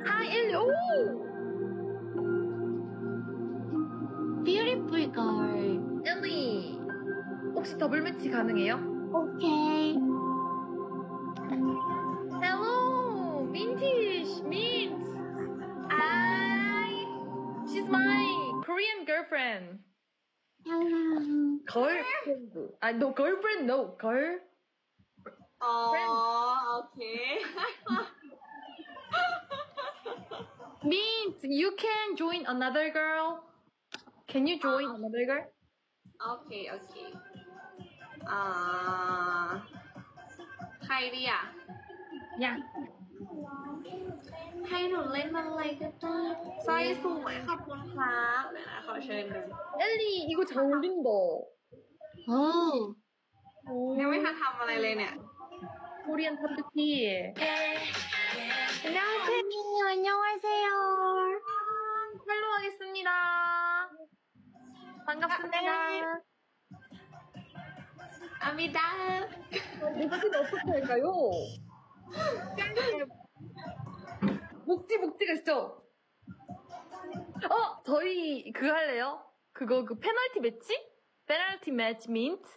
Hi, Ellie. 오! Beautiful girl. Ellie. 혹시 더블 매치 가능해요? Okay. Hello, Mintish, Mint. She's my Korean girlfriend. Hello. Girlfriend. No, girlfriend, no. Girl. อ๋อโอเค Mint, you can join another girl. Can you join another girl? โอเคโอเคอ่าใครดีอ่ะ Yeah. ให้หนูเล่นอะไรก็ได้สร้อยสวยขอบคุณครับเดี๋ยวนะขอเชิญดู Ellie, 이거 잘 어울린다. Oh. ยังไม่ทันทำอะไรเลยเนี่ย 코리안 타투티. 안녕하세요. 안녕하세요. 헬로 하겠습니다. 반갑습니다. อามิดา 목지는 어떻게 할까요? 목지가 있죠? 저희 그거 할래요? 그거 페널티 매치? 페널티 매치 민트?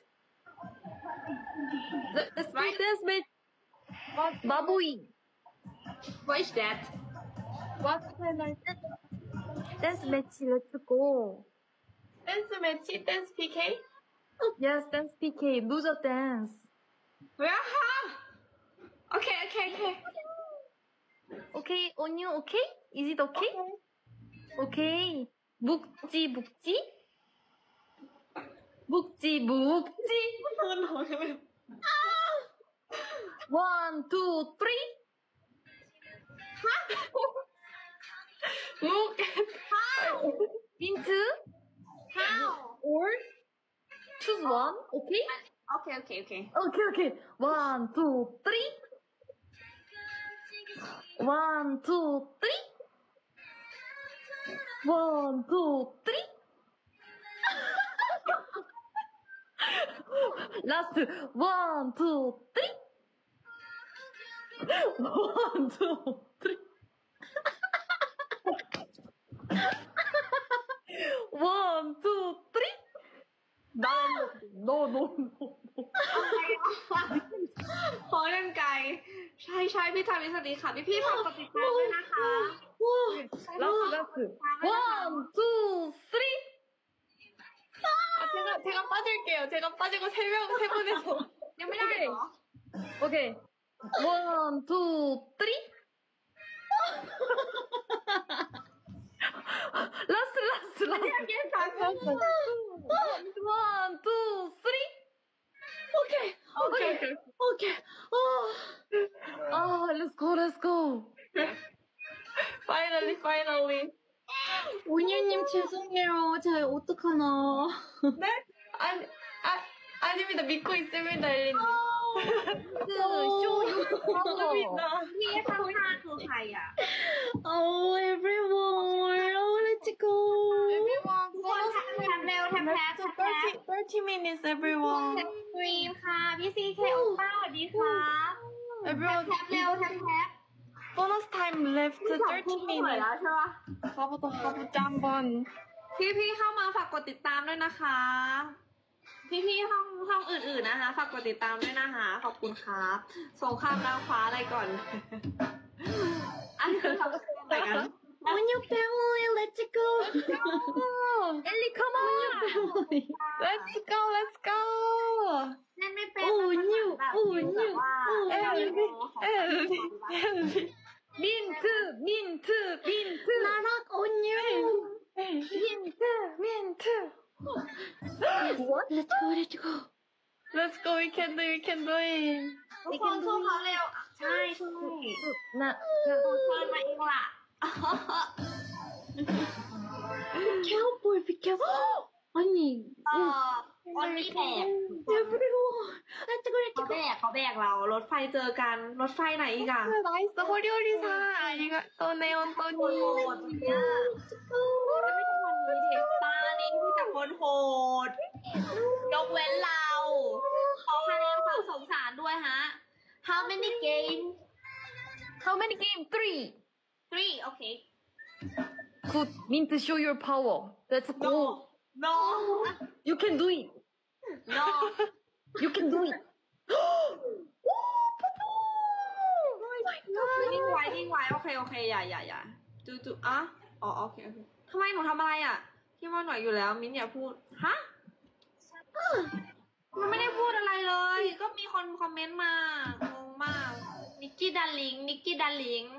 Let's do dance match. 마보이. What is that? What penalty? Dance match, let's go. Dance match, dance PK? Yes, dance PK, loser dance. ว้าวโอเค Okay, on you, okay? Is it okay? Okay. 묵지. One, two, three. Look at Mint. How? Or choose one, okay? โอเค Okay. One, two, three. One, two, three. One, two, three. Last. One, two, three. One, two, three. One, two, three. No. ขอเล่นไกลใช่พี่ทาวิสวัสดีค่ะพี่ฝากกดติดตามด้วยนะคะ Last. One, two, three. 제가 빠질게요. 제가 빠지고 세 분에서 ยังไม่ได้เหรอ Okay. One, two, three. Last. One, two, three. Okay. Let's go. Finally. 온유님 죄송해요. 저 어떡하나. 네? 아닙니다. 믿고 있습니다, 엘리님. Show your power. พี่ข้างๆคือใครอ่ะ Oh, everyone. Oh, let's go. Everyone ทุกคนแท็บเร็วแท็บ 30 minutes, everyone. สตรีมค่ะ พี่ซีเคโอป้าสวัสดีครับ Everyone. แท็บเร็วแท็บ Bonus time left 30 minutes. แล้วใช่ปะ 가보자 한번. พี่เข้ามาฝากกดติดตามด้วยนะคะ พี่ห้องอื่นๆนะคะ ฝากกดติดตามด้วยนะคะ ขอบคุณครับสงครามดาวฟ้าอะไรก่อน อันนี้คือทำอะไรกัน On your family, let's go. Ellie, come on. Let's go. เล่นไม่เป็นโอ้นิวแบบโอ้นิว 민트. 나락 온유. 민트. What? Let's go. Let's go. We can do it. ทุกคนสู้เขาเร็ว ใช่หนูเชิญมาเองล่ะ Cowboy, be careful. 아니. วันนี้แบก Everyone. Let's go. เขาแบกเรา รถไฟเจอกัน รถไฟไหนอีกอะ 나이스 호리호리사. 아리가또 네온또니. โหดเนี่ยไม่ใช่วันนี้เทปป้านี่มีแต่คนโหด ยกเว้นเรา ขอคะแนนความสงสารด้วยฮะ How many game How many game? 3. three okay Good. Mint, show your power. Let's go. no You can do it. no You can do it. นิ่งไว้นิ่งไว้โอเคโอเคอย่าจูอ่ะอ๋อโอเคทำไมหนูทำอะไรอ่ะพี่ว่าหน่อยอยู่แล้วมิ้นอย่าพูดฮะมันไม่ได้พูดอะไรเลย ก็มีคนคอมเมนต์มางงมากนิกกี้ดาริงนิกกี้ดาริง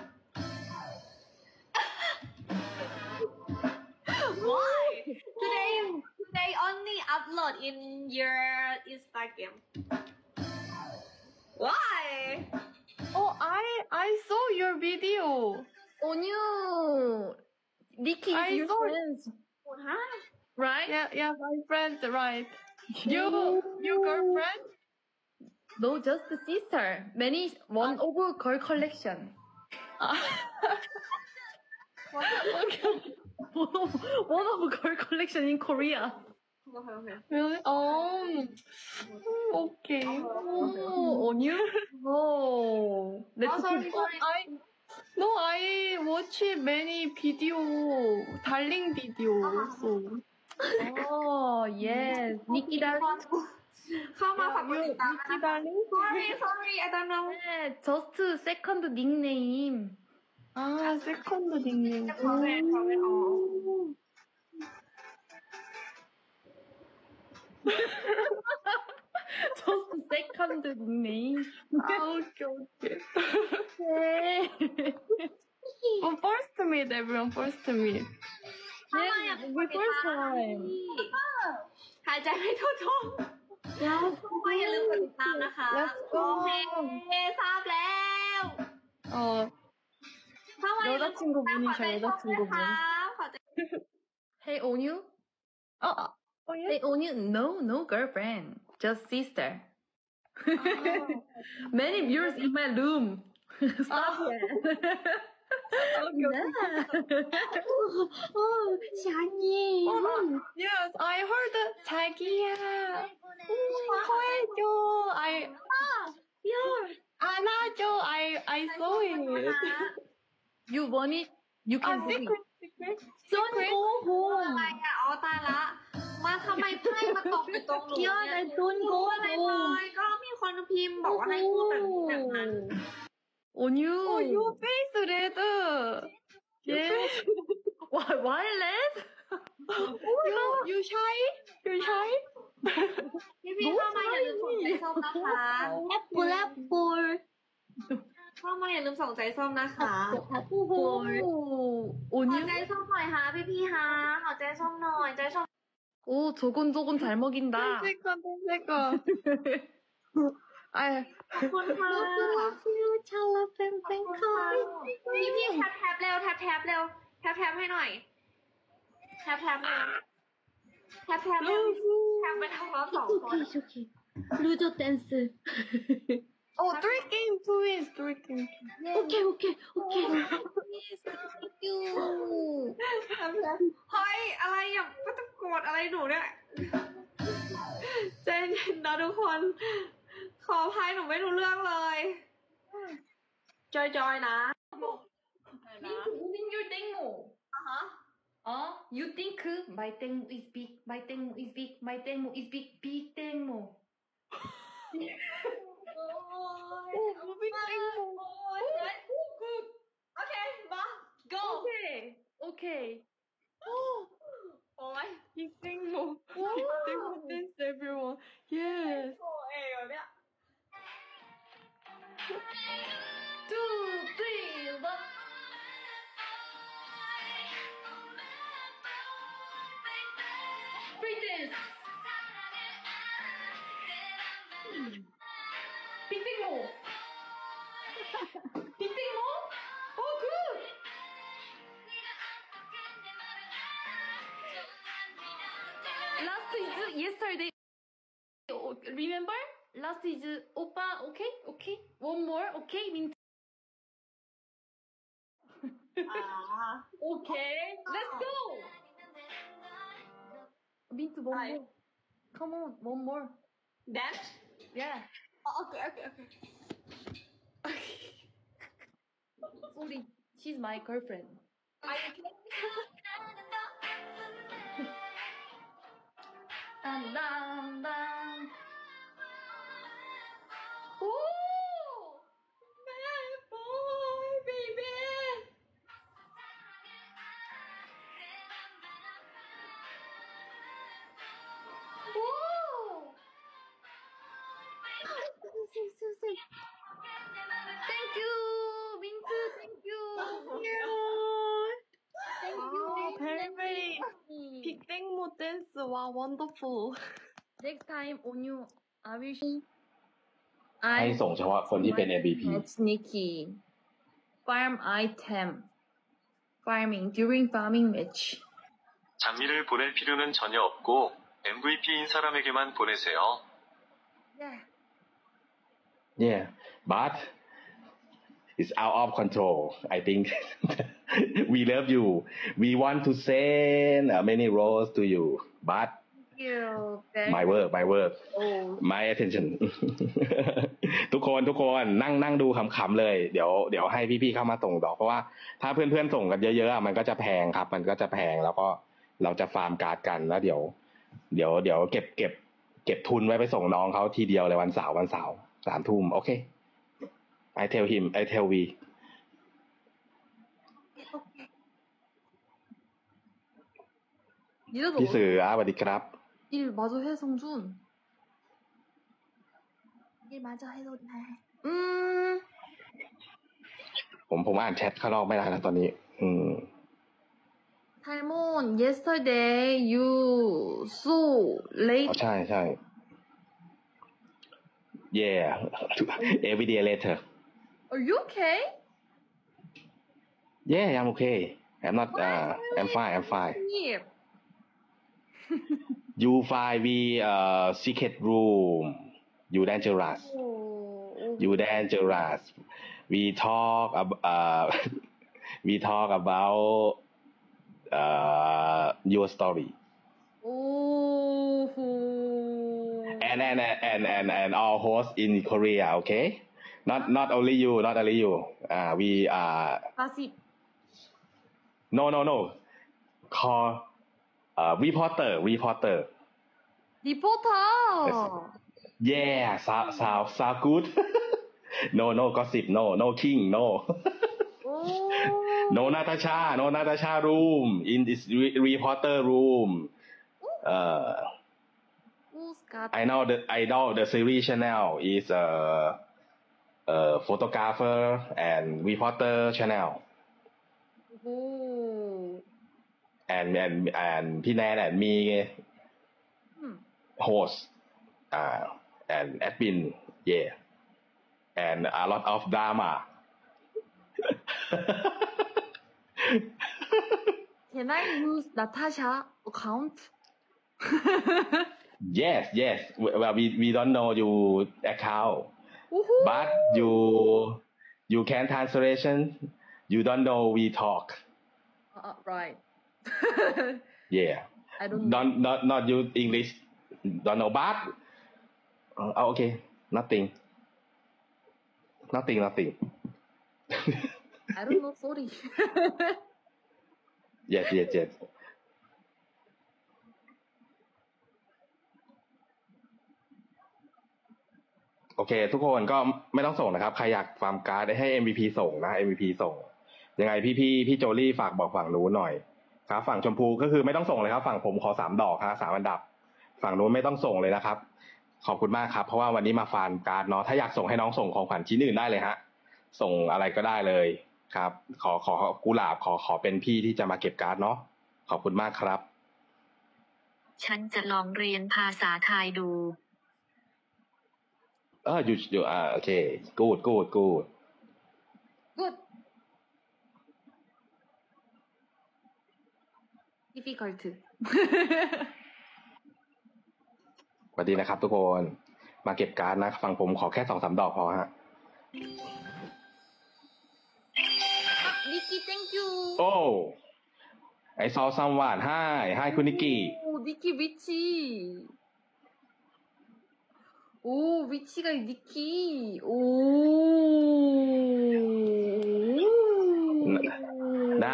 Why today only upload in your Instagram Why Oh, I saw your video. Oh no. Nikki is I your saw it. friend, ฮะ right? Yeah, my friend, right? Your girlfriend? No, just the sister. Many one of girl collection. Okay. One of girl collection in Korea. โอเคโอเค Really? Okay. Oh, on you? Oh, let's Oh, sorry, go. sorry. I watch many video, darling video. So. Oh, yes. Nikki darling. เข้ามาฝากกดติดตามนะ Nikki darling? Sorry I don't know Yeah, just second nickname. Second nickname. Comment all. Just second nickname. Okay. Okay. Well, first to meet, everyone. First to meet. เข้ามาอยากกดติด first ตาม time. หายใจไม่ทั่วท้องเข้ามาอย่าลืมกดติดตามนะคะ Let's go. โอเคทราบแล้ว เข้ามาอย่าลืมกดติดตามขอใจชมนะคะขอใจ Hey, Onyu. Oh yeah. Hey, Onyu. No girlfriend. Just sister. Many viewers in my room. Stop it. 샤니. Yes, I heard 자기야. 해줘. 안아줘. I saw it. You want it? You can do it. Secret. Don't go อะไร home. อ่ะอ๋อตายละ มาทำไมไพ่มาตกอยู่ตรงหนูเนี่ย I don't รู้ go อะไรเล home. ยก็มีคนพิมพ์บอกว่าให้พูดแบบนั้น Onyu. Oh, your face red. Yes. Why red? You shy? You shy? พี่เข้ามาอย่าลืมส่งใจส้มนะคะ Apple. เข้ามาอย่าลืมส่งใจส้มนะคะ Oh, ขอ Onyu. ใจส้มหน่อยฮะพี่ฮะขอใจส้มหน่อยใจส้ม 오, 조곤조곤 잘 먹인다. Second. ขอบคุณค่ะ Chala pen pen พี่แท็บเร็วแท็บเร็วแท็บให้หน่อยแท็บเร็วแท็บเร็วแท็บไปทั้งรอบสองคน Okay, okay. 루저 댄스. Oh, 3 games to win. 3 games. Okay. Thank you. เฮ้ยอะไรอย่าไม่ต้องโกรธอะไรหนูเนี่ยใจเย็นนะทุกคน ขออภัยหนูไม่รู้เรื่องเลย จอยนะ Moving your 땡모. You think my 땡모 is big, my 땡모 is big, my 땡모 is big, big 땡모. moving 땡모. good โอเคมา go Okay. โอ้ย Big 땡모. Big 땡모 dance, everyone. Yes. โอ้เอ๋เนี่ย Two, three, one. Free dance. Big 땡모. Big 땡모. Oh, good. Last is yesterday. Remember? Last is oppa. Okay. One more. Okay, Mint. อ่า Okay. Let's go. Mint, one Hi. more. Come on, one more. dance Yeah. โอเค Sorry. She's my girlfriend. Ooh! Bad boy, baby. Ooh! Thank you, Mintu. Thank you. Thank you. very 빅땡모 댄스. 와, wonderful. Next time, Onyu, I will. ให้ส่งเฉพาะคนที่เป็น MVP That's Nikki. Farm item. Farming during farming match. 장미를 보낼 필요는 전혀 없고 MVP인 사람에게만 보내세요. Yeah. yeah but it's out of control I think we love you we want to send many roles to you but You. my work Oh. my attention ทุกคนนั่งดูขำๆเลยเดี๋ยวให้พี่ๆเข้ามาส่งดอกเพราะว่าถ้าเพื่อนๆส่งกันเยอะๆมันก็จะแพงครับมันก็จะแพงแล้วก็เราจะฟาร์มการ์ดกันแล้วเดี๋ยวเก็บทุนไว้ไปส่งน้องเขาทีเดียวเลยวันเสาร์3 ทุ่มโอเค I tell him I tell we พี่เสือสวัสดีครับ 일 마저 해, 성준. 일 마저 해도 돼. ผมอ่านแชทข้างนอกไม่ได้แล้วตอนนี้ Talmon, yesterday you so late. ใช่ yeah every day later Are you okay? yeah I'm okay I'm not I'm fine Yeah. you find we secret room you dangerous you dangerous we talk about your story Oh. and all hosts in Korea okay not only you we Gossip. no call reporter Reporter. yeah sound good no gossip no king no Oh. no Natasha room in this reporter room Who's got I know the series channel is photographer and reporter channel Oh. and พี่แนน and me host and admin yeah and a lot of drama Can I use Natasha account? yes well we don't know you account Woohoo. but you can translation you don't know we talk Right. yeah I don't know. not use English don't know but okay nothing I don't know, sorry. yes โอเคทุกคนก็ไม่ต้องส่งนะครับใครอยากฟาร์มการ์ดให้ MVP ส่งนะ MVP ส่งยังไงพี่โจลี่ฝากบอกฝั่งนู้นหน่อยครับฝั่งชมพูก็คือไม่ต้องส่งเลยครับฝั่งผมขอ3 ดอกครับ3 อันดับฝั่งนู้นไม่ต้องส่งเลยนะครับขอบคุณมากครับเพราะว่าวันนี้มาฟาร์มการ์ดเนาะถ้าอยากส่งให้น้องส่งของขวัญชิ้นอื่นได้เลยฮะส่งอะไรก็ได้เลยครับขอกุหลาบขอเป็นพี่ที่จะมาเก็บการ์ดเนาะขอบคุณมากครับฉันจะลองเรียนภาษาไทยดูอยู่โอเค good Difficult. สวัสดีนะครับทุกคนมาเก็บการ์ดนะฝั่งผมขอแค่ 2-3 ดอกพอฮะ Nikki, thank you. Oh I saw someone hi คุณนิกกี้ Oh, Nikki 위치. 오, 위치가 Nikki. 오.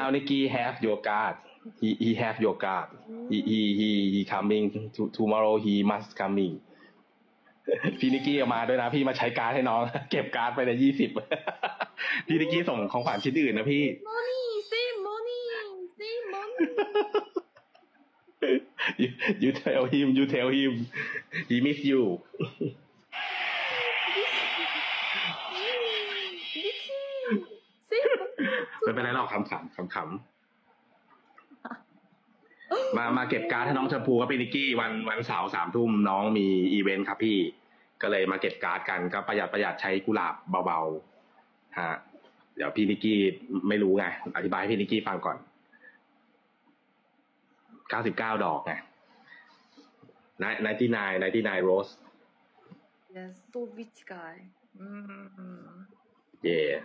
now Nikki have your card he have your card he coming tomorrow he must coming พี่นิกกี้เอามาด้วยนะพี่มาใช้การ์ดให้น้อง เก็บการ์ดไปใน20 พี่นิกกี้ส่งของขวัญชิ้นอื่นนะพี่ save money you tell him he miss you ไม่เป็นไรหรอกขำมาเก็บการ์ดให้น้องชมพูกับพี่นิกกี้วันเสาร์3 ทุ่มน้องมีอีเวนต์ครับพี่ก็เลยมาเก็บการ์ดกันก็ประหยัดใช้กุหลาบเบาๆฮะเดี๋ยวพี่นิกกี้ไม่รู้ไงอธิบายให้พี่นิกกี้ฟังก่อน99 ดอกไง99 rose Yes, so rich guy. yeah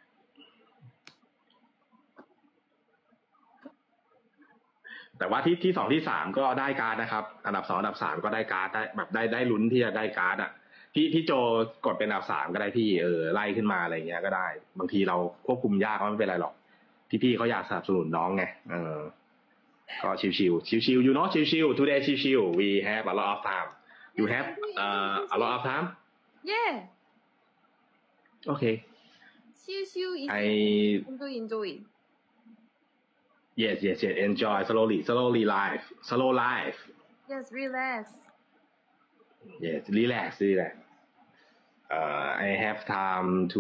แต่ว่าที่2ที่3ก็ได้การ์ดนะครับอันดับ2อันดับ3ก็ได้การ์ดได้แบบได้ลุ้นที่จะได้การ์ดอ่ะพี่โจกดเป็นอันดับ3ก็ได้พี่ไล่ขึ้นมาอะไรเงี้ยก็ได้บางทีเราควบคุมยากก็ไม่เป็นไรหรอกพี่เขาอยากสนับสนุนน้องไงก็ชิวๆyou know ชิวๆ today ชิวๆ we have a lot of time you have a lot of time yeah okay chill is enjoy yes enjoy slowly life slow life yes relax yes relax I have time to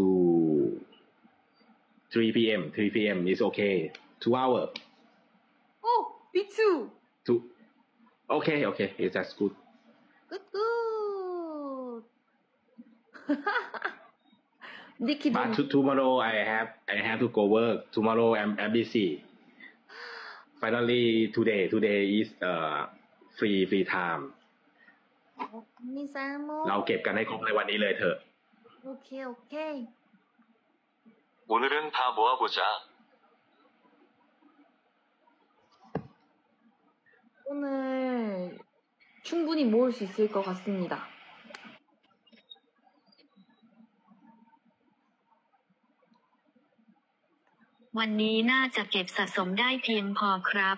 3 p.m. is okay 2 hours oh me too okay that's good Nikki but tomorrow I have to go work tomorrow I'm busy finally today is free time มีแซมโมเราเก็บกันให้ครบในวันนี้เลยเถอะโอเค 오늘은 다 모아보자. 오늘 충분히 모을 수 있을 것 같습니다. วันนี้น่าจะเก็บสะสมได้เพียงพอครับ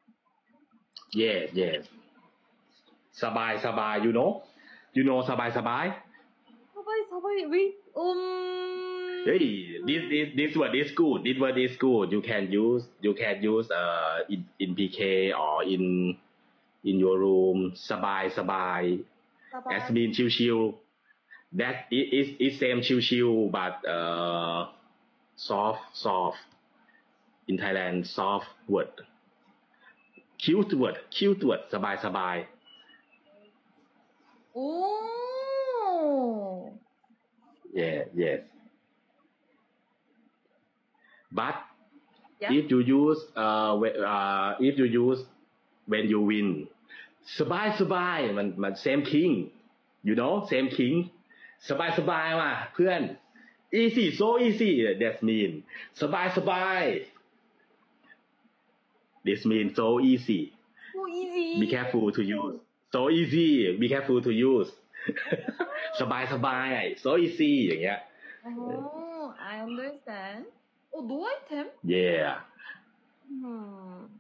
yes สบาย you know สบาย 사바이 wait hey this word is good you can use in PK or in your room สบาย as mean chill that is same chill but soft in Thailand soft word cute word สบาย 오 yes but yeah. if you use when you win สบายมัน same king you know same king สบายว่ะเพื่อน easy so easy that mean สบาย this mean so easy so easy be careful to use so easy be careful to use สบาย so easy อย่างเงี้ย I understand no item yeah